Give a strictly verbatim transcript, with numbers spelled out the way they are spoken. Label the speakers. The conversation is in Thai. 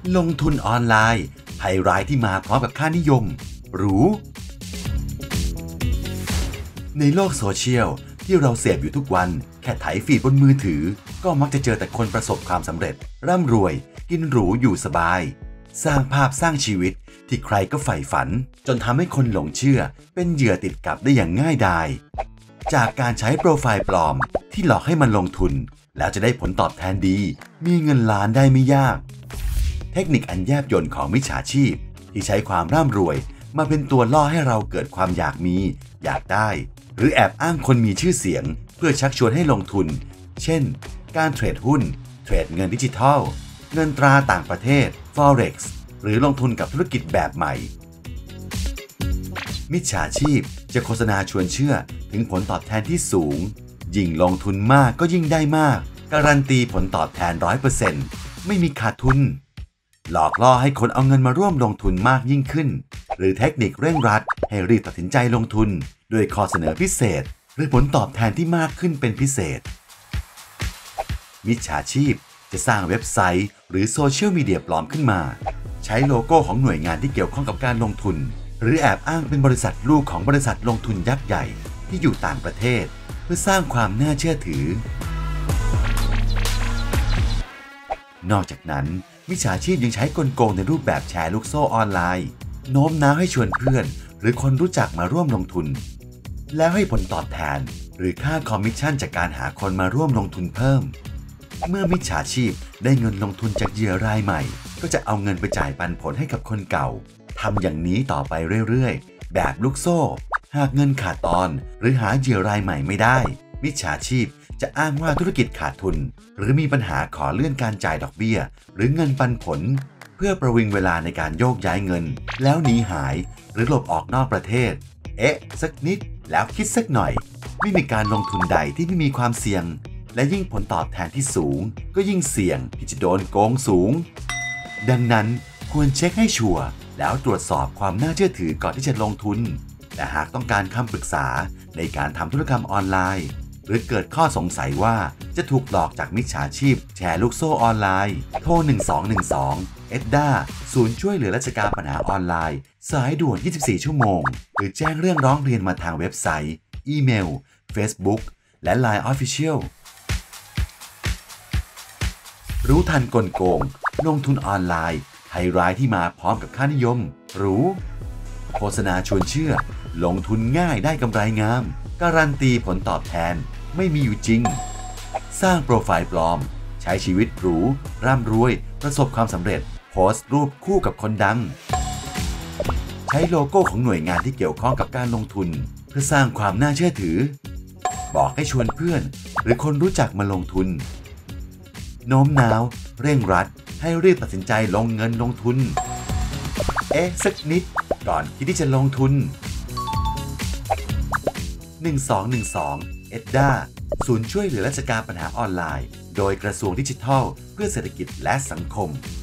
Speaker 1: ลงทุนออนไลน์ภัยร้ายที่มาพร้อมกับค่านิยมหรูในโลกโซเชียลที่เราเสพอยู่ทุกวันแค่ไถฟีดบนมือถือก็มักจะเจอแต่คนประสบความสำเร็จร่ำรวยกินหรูอยู่สบายสร้างภาพสร้างชีวิตที่ใครก็ใฝ่ฝันจนทำให้คนหลงเชื่อเป็นเหยื่อติดกับได้อย่างง่ายดายจากการใช้โปรไฟล์ปลอมที่หลอกให้มันลงทุนแล้วจะได้ผลตอบแทนดีมีเงินล้านได้ไม่ยากเทคนิคอันแยบยลของมิจฉาชีพที่ใช้ความร่ำรวยมาเป็นตัวล่อให้เราเกิดความอยากมีอยากได้หรือแอบอ้างคนมีชื่อเสียงเพื่อชักชวนให้ลงทุนเช่นการเทรดหุ้นเทรดเงินดิจิทัลเงินตราต่างประเทศ Forex หรือลงทุนกับธุรกิจแบบใหม่มิจฉาชีพจะโฆษณาชวนเชื่อถึงผลตอบแทนที่สูงยิ่งลงทุนมากก็ยิ่งได้มากการันตีผลตอบแทน ร้อยเปอร์เซ็นต์ ไม่มีขาดทุนหลอกล่อให้คนเอาเงินมาร่วมลงทุนมากยิ่งขึ้นหรือเทคนิคเร่งรัดให้รีบตัดสินใจลงทุนด้วยข้อเสนอพิเศษหรือผลตอบแทนที่มากขึ้นเป็นพิเศษมิจฉาชีพจะสร้างเว็บไซต์หรือโซเชียลมีเดียปลอมขึ้นมาใช้โลโก้ของหน่วยงานที่เกี่ยวข้องกับการลงทุนหรือแอบอ้างเป็นบริษัทลูกของบริษัทลงทุนยักษ์ใหญ่ที่อยู่ต่างประเทศเพื่อสร้างความน่าเชื่อถือนอกจากนั้นมิจฉาชีพยังใช้กลโกงในรูปแบบแชร์ลูกโซ่ออนไลน์โน้มน้าวให้ชวนเพื่อนหรือคนรู้จักมาร่วมลงทุนแล้วให้ผลตอบแทนหรือค่าคอมมิชชั่นจากการหาคนมาร่วมลงทุนเพิ่มเมื่อมิจฉาชีพได้เงินลงทุนจากเหยื่อรายใหม่ก็จะเอาเงินไปจ่ายปันผลให้กับคนเก่าทำอย่างนี้ต่อไปเรื่อยๆแบบลูกโซ่หากเงินขาดตอนหรือหาเหยื่อรายใหม่ไม่ได้มิจฉาชีพจะอ้างว่าธุรกิจขาดทุนหรือมีปัญหาขอเลื่อนการจ่ายดอกเบี้ยหรือเงินปันผลเพื่อประวิงเวลาในการโยกย้ายเงินแล้วหนีหายหรือหลบออกนอกประเทศเอ๊ะสักนิดแล้วคิดสักหน่อยไม่มีการลงทุนใดที่ไม่มีความเสี่ยงและยิ่งผลตอบแทนที่สูงก็ยิ่งเสี่ยงที่จะโดนโกงสูงดังนั้นควรเช็คให้ชัวร์แล้วตรวจสอบความน่าเชื่อถือก่อนที่จะลงทุนแต่หากต้องการคำปรึกษาในการทำธุรกรรมออนไลน์หรือเกิดข้อสงสัยว่าจะถูกหลอกจากมิจฉาชีพแชร์ลูกโซ่ออนไลน์โทรหนึ่งสองหนึ่งสอง เอ ดี เอ ศูนย์ช่วยเหลือราชการปัญหาออนไลน์สายด่วนยี่สิบสี่ชั่วโมงหรือแจ้งเรื่องร้องเรียนมาทางเว็บไซต์อีเมล Facebook และ ไลน์ Official รู้ทันกลโกงลงทุนออนไลน์ภัยร้ายที่มาพร้อมกับค่านิยมหรูโฆษณาชวนเชื่อลงทุนง่ายได้กำไรงามการันตีผลตอบแทนไม่มีอยู่จริงสร้างโปรไฟล์ปลอมใช้ชีวิตหรูร่ำรวยประสบความสำเร็จโพสต์รูปคู่กับคนดังใช้โลโก้ของหน่วยงานที่เกี่ยวข้องกับการลงทุนเพื่อสร้างความน่าเชื่อถือบอกให้ชวนเพื่อนหรือคนรู้จักมาลงทุนโน้มน้าวเร่งรัดให้รีบตัดสินใจลงเงินลงทุนเอ๊ะสักนิดก่อนที่จะลงทุนหนึ่งสองหนึ่งสอง เอ ดี เอ ศูนย์ช่วยเหลือราชการปัญหาออนไลน์โดยกระทรวงดิจิทัลเพื่อเศรษฐกิจและสังคม